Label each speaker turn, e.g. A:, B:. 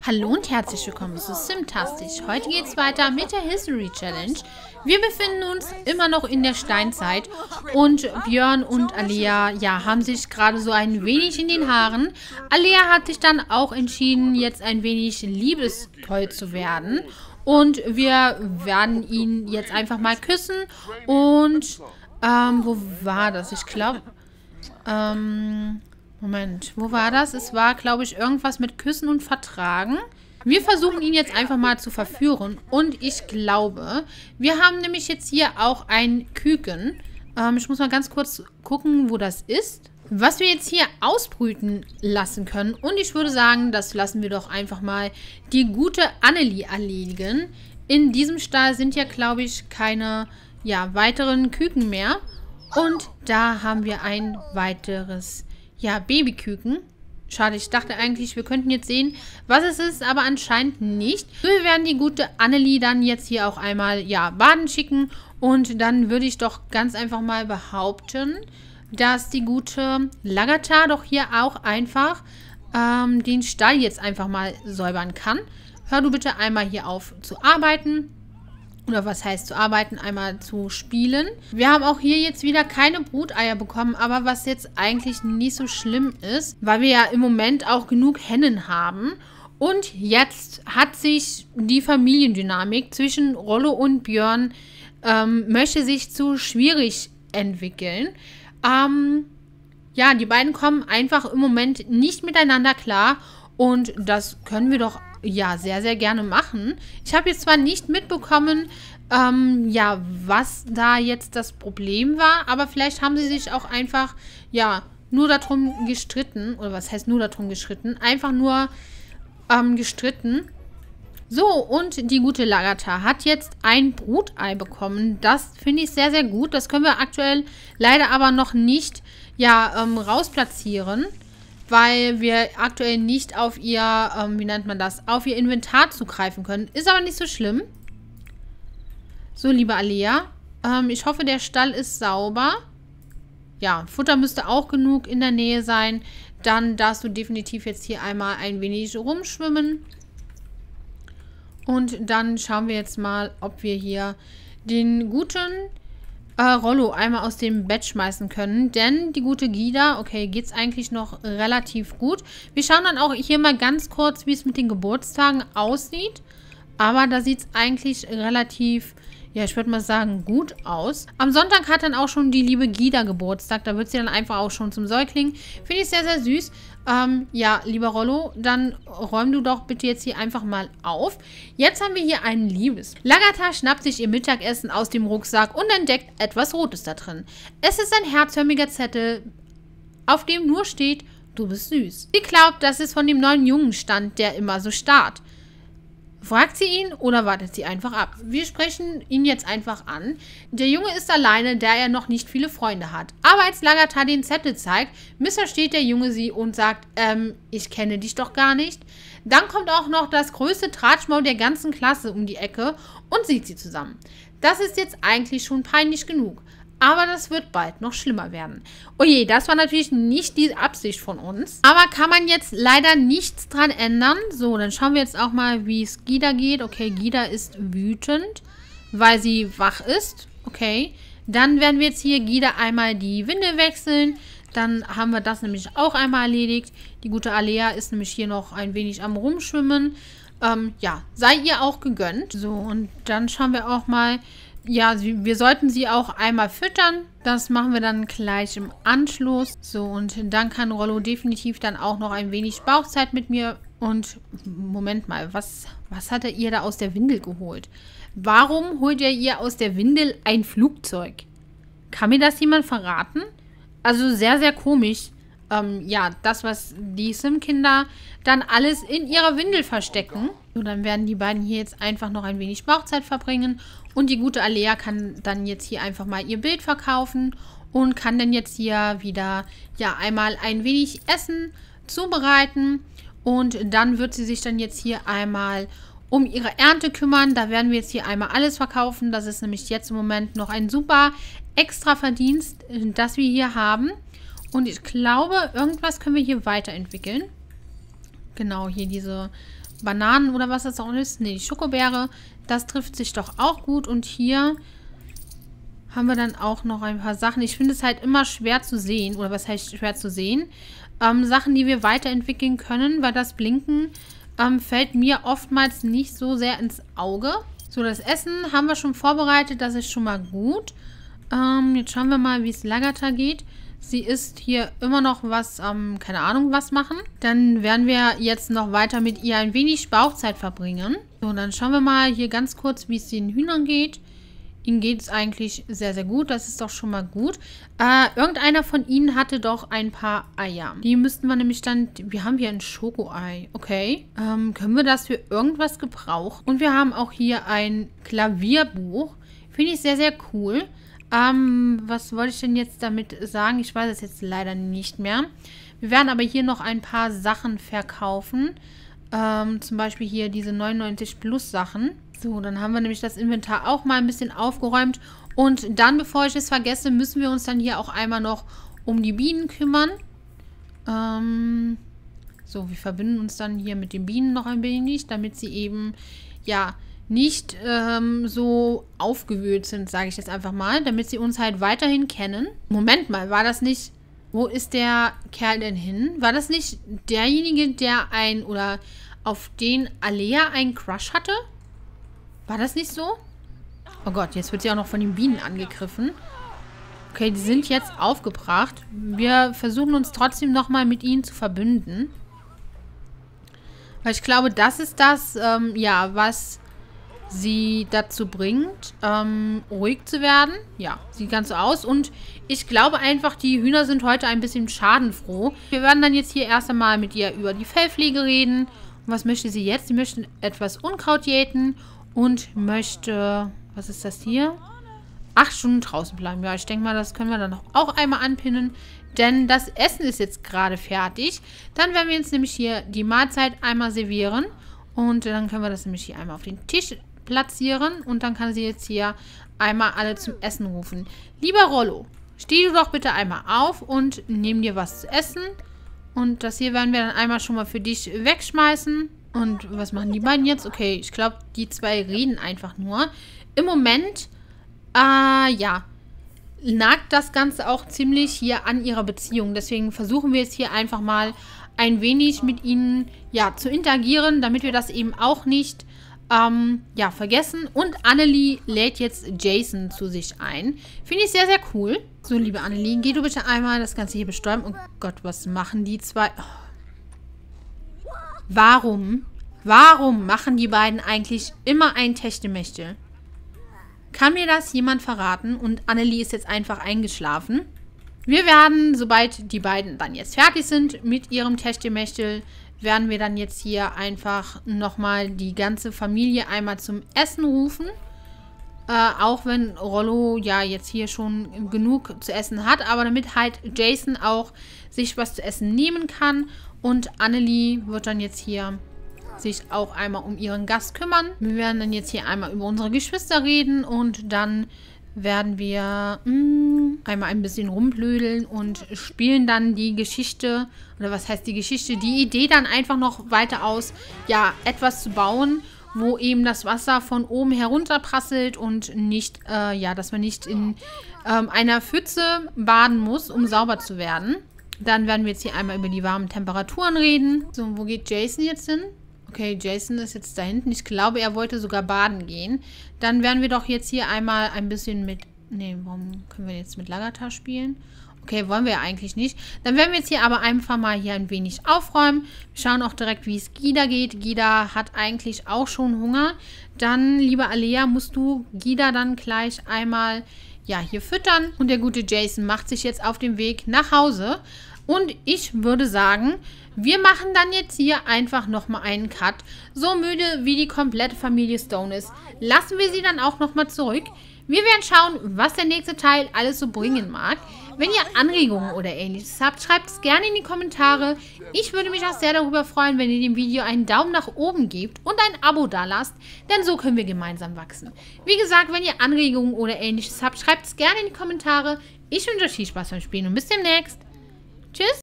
A: Hallo und herzlich willkommen zu Simtastisch. Heute geht es weiter mit der History Challenge. Wir befinden uns immer noch in der Steinzeit und Björn und Alea, ja, haben sich gerade so ein wenig in den Haaren. Alea hat sich dann auch entschieden, jetzt ein wenig liebestoll zu werden. Und wir werden ihn jetzt einfach mal küssen. Und, wo war das? Ich glaube, Moment, wo war das? Es war, glaube ich, irgendwas mit Küssen und Vertragen. Wir versuchen ihn jetzt einfach mal zu verführen. Und ich glaube, wir haben nämlich jetzt hier auch ein Küken. Ich muss mal ganz kurz gucken, wo das ist. Was wir jetzt hier ausbrüten lassen können. Und ich würde sagen, das lassen wir doch einfach mal die gute Annelie erledigen. In diesem Stall sind ja, glaube ich, keine weiteren Küken mehr. Und da haben wir ein weiteres Babyküken. Schade, ich dachte eigentlich, wir könnten jetzt sehen, was es ist, aber anscheinend nicht. Wir werden die gute Annelie dann jetzt hier auch einmal, baden schicken. Und dann würde ich doch ganz einfach mal behaupten, dass die gute Lagata doch hier auch einfach den Stall jetzt einfach mal säubern kann. Hör du bitte einmal hier auf zu arbeiten. Oder was heißt zu arbeiten? Einmal zu spielen. Wir haben auch hier jetzt wieder keine Bruteier bekommen, aber was jetzt eigentlich nicht so schlimm ist, weil wir ja im Moment auch genug Hennen haben. Und jetzt hat sich die Familiendynamik zwischen Rollo und Björn möchte sich zu schwierig entwickeln. Die beiden kommen einfach im Moment nicht miteinander klar und das können wir doch sehr, sehr gerne machen. Ich habe jetzt zwar nicht mitbekommen, was da jetzt das Problem war, aber vielleicht haben sie sich auch einfach, nur darum gestritten, oder was heißt nur darum gestritten? Einfach nur gestritten. So, und die gute Lagata hat jetzt ein Brutei bekommen. Das finde ich sehr, sehr gut. Das können wir aktuell leider aber noch nicht, rausplatzieren, weil wir aktuell nicht auf ihr, auf ihr Inventar zugreifen können. Ist aber nicht so schlimm. So, liebe Alea, ich hoffe, der Stall ist sauber. Ja, Futter müsste auch genug in der Nähe sein. Dann darfst du definitiv jetzt hier einmal ein wenig rumschwimmen. Und dann schauen wir jetzt mal, ob wir hier den guten Rollo einmal aus dem Bett schmeißen können. Denn die gute Gida, okay, geht's eigentlich noch relativ gut. Wir schauen dann auch hier mal ganz kurz, wie es mit den Geburtstagen aussieht. Aber da sieht es eigentlich relativ, ich würde mal sagen, gut aus. Am Sonntag hat dann auch schon die liebe Gida Geburtstag. Da wird sie dann einfach auch schon zum Säugling. Finde ich sehr, sehr süß. Lieber Rollo, dann räum du doch bitte jetzt hier einfach mal auf. Jetzt haben wir hier ein Liebes. Lagata schnappt sich ihr Mittagessen aus dem Rucksack und entdeckt etwas Rotes da drin. Es ist ein herzförmiger Zettel, auf dem nur steht, du bist süß. Sie glaubt, dass es von dem neuen Jungen stammt, der immer so starrt. Fragt sie ihn oder wartet sie einfach ab? Wir sprechen ihn jetzt einfach an. Der Junge ist alleine, da er noch nicht viele Freunde hat. Aber als Lagata den Zettel zeigt, missversteht der Junge sie und sagt, ich kenne dich doch gar nicht. Dann kommt auch noch das größte Tratschmaul der ganzen Klasse um die Ecke und sieht sie zusammen. Das ist jetzt eigentlich schon peinlich genug. Aber das wird bald noch schlimmer werden. Oje, das war natürlich nicht die Absicht von uns. Aber kann man jetzt leider nichts dran ändern. So, dann schauen wir jetzt auch mal, wie es Gida geht. Okay, Gida ist wütend, weil sie wach ist. Okay, dann werden wir jetzt hier Gida einmal die Windel wechseln. Dann haben wir das nämlich auch einmal erledigt. Die gute Alea ist nämlich hier noch ein wenig am Rumschwimmen. Sei ihr auch gegönnt. So, und dann schauen wir auch mal. Ja, wir sollten sie auch einmal füttern. Das machen wir dann gleich im Anschluss. So, und dann kann Rollo definitiv dann auch noch ein wenig Bauchzeit mit mir. Und, Moment mal, was hat er ihr da aus der Windel geholt? Warum holt er ihr aus der Windel ein Flugzeug? Kann mir das jemand verraten? Also sehr, sehr komisch. Das, was die Sim-Kinder dann alles in ihrer Windel verstecken. So, dann werden die beiden hier jetzt einfach noch ein wenig Bauchzeit verbringen. Und die gute Alea kann dann jetzt hier einfach mal ihr Bild verkaufen und kann dann jetzt hier wieder, einmal ein wenig Essen zubereiten. Und dann wird sie sich dann jetzt hier einmal um ihre Ernte kümmern. Da werden wir jetzt hier einmal alles verkaufen. Das ist nämlich jetzt im Moment noch ein super extra Verdienst, das wir hier haben. Und ich glaube, irgendwas können wir hier weiterentwickeln. Genau, hier diese Bananen oder was das auch ist. Ne, die Schokobeere. Das trifft sich doch auch gut. Und hier haben wir dann auch noch ein paar Sachen. Ich finde es halt immer schwer zu sehen. Oder was heißt schwer zu sehen? Sachen, die wir weiterentwickeln können, weil das Blinken fällt mir oftmals nicht so sehr ins Auge. So, das Essen haben wir schon vorbereitet. Das ist schon mal gut. Jetzt schauen wir mal, wie es Lagata geht. Sie ist hier immer noch was, keine Ahnung, was machen. Dann werden wir jetzt noch weiter mit ihr ein wenig Bauchzeit verbringen. So, dann schauen wir mal hier ganz kurz, wie es den Hühnern geht. Ihnen geht es eigentlich sehr, sehr gut. Das ist doch schon mal gut. Irgendeiner von ihnen hatte doch ein paar Eier. Die müssten wir nämlich dann... Wir haben hier ein Schokoei. Okay. Können wir das für irgendwas gebrauchen? Und wir haben auch hier ein Klavierbuch. Finde ich sehr, sehr cool. Was wollte ich denn jetzt damit sagen? Ich weiß es jetzt leider nicht mehr. Wir werden aber hier noch ein paar Sachen verkaufen. Zum Beispiel hier diese 99 Plus Sachen. So, dann haben wir nämlich das Inventar auch mal ein bisschen aufgeräumt. Und dann, bevor ich es vergesse, müssen wir uns dann hier auch einmal noch um die Bienen kümmern. So, wir verbinden uns dann hier mit den Bienen noch ein wenig, damit sie eben, ja, nicht so aufgewühlt sind, sage ich jetzt einfach mal, damit sie uns halt weiterhin kennen. Moment mal, war das nicht... Wo ist der Kerl denn hin? War das nicht derjenige, der oder auf den Alea einen Crush hatte? War das nicht so? Oh Gott, jetzt wird sie auch noch von den Bienen angegriffen. Okay, die sind jetzt aufgebracht. Wir versuchen uns trotzdem nochmal mit ihnen zu verbünden. Weil ich glaube, das ist das, ja, was sie dazu bringt, ruhig zu werden. Ja, sieht ganz so aus. Und ich glaube einfach, die Hühner sind heute ein bisschen schadenfroh. Wir werden dann jetzt hier erst einmal mit ihr über die Fellpflege reden. Und was möchte sie jetzt? Sie möchte etwas Unkraut jäten und möchte, was ist das hier? 8 Stunden draußen bleiben. Ja, ich denke mal, das können wir dann auch einmal anpinnen. Denn das Essen ist jetzt gerade fertig. Dann werden wir uns nämlich hier die Mahlzeit einmal servieren. Und dann können wir das nämlich hier einmal auf den Tisch platzieren. Und dann kann sie jetzt hier einmal alle zum Essen rufen. Lieber Rollo, steh du doch bitte einmal auf und nimm dir was zu essen. Und das hier werden wir dann einmal schon mal für dich wegschmeißen. Und was machen die beiden jetzt? Okay, ich glaube, die zwei reden einfach nur. Im Moment, ja, nagt das Ganze auch ziemlich hier an ihrer Beziehung. Deswegen versuchen wir jetzt hier einfach mal ein wenig mit ihnen, ja, zu interagieren, damit wir das eben auch nicht, ja, vergessen. Und Annelie lädt jetzt Jason zu sich ein. Finde ich sehr, sehr cool. So, liebe Annelie, geh du bitte einmal das Ganze hier bestäuben. Oh Gott, was machen die zwei? Oh. Warum machen die beiden eigentlich immer ein Techtelmechtel? Kann mir das jemand verraten? Und Annelie ist jetzt einfach eingeschlafen. Wir werden, sobald die beiden dann jetzt fertig sind mit ihrem Techtelmechtel, werden wir dann jetzt hier einfach nochmal die ganze Familie einmal zum Essen rufen. Auch wenn Rollo ja jetzt hier schon genug zu essen hat, aber damit halt Jason auch sich was zu essen nehmen kann. Und Annelie wird dann jetzt hier sich auch einmal um ihren Gast kümmern. Wir werden dann jetzt hier einmal über unsere Geschwister reden und dann werden wir einmal ein bisschen rumblödeln und spielen dann die Geschichte, oder was heißt die Geschichte, die Idee dann einfach noch weiter aus, ja, etwas zu bauen, wo eben das Wasser von oben herunterprasselt und nicht, ja, dass man nicht in einer Pfütze baden muss, um sauber zu werden. Dann werden wir jetzt hier einmal über die warmen Temperaturen reden. So, wo geht Jason jetzt hin? Okay, Jason ist jetzt da hinten. Ich glaube, er wollte sogar baden gehen. Dann werden wir doch jetzt hier einmal ein bisschen mit... Ne, warum können wir jetzt mit Lagata spielen? Okay, wollen wir ja eigentlich nicht. Dann werden wir jetzt hier aber einfach mal hier ein wenig aufräumen. Wir schauen auch direkt, wie es Gida geht. Gida hat eigentlich auch schon Hunger. Dann, liebe Alea, musst du Gida dann gleich einmal, ja, hier füttern. Und der gute Jason macht sich jetzt auf den Weg nach Hause. Und ich würde sagen, wir machen dann jetzt hier einfach nochmal einen Cut. So müde, wie die komplette Familie Stone ist, lassen wir sie dann auch nochmal zurück. Wir werden schauen, was der nächste Teil alles so bringen mag. Wenn ihr Anregungen oder Ähnliches habt, schreibt es gerne in die Kommentare. Ich würde mich auch sehr darüber freuen, wenn ihr dem Video einen Daumen nach oben gebt und ein Abo dalasst, denn so können wir gemeinsam wachsen. Wie gesagt, wenn ihr Anregungen oder Ähnliches habt, schreibt es gerne in die Kommentare. Ich wünsche euch viel Spaß beim Spielen und bis demnächst. Tschüss!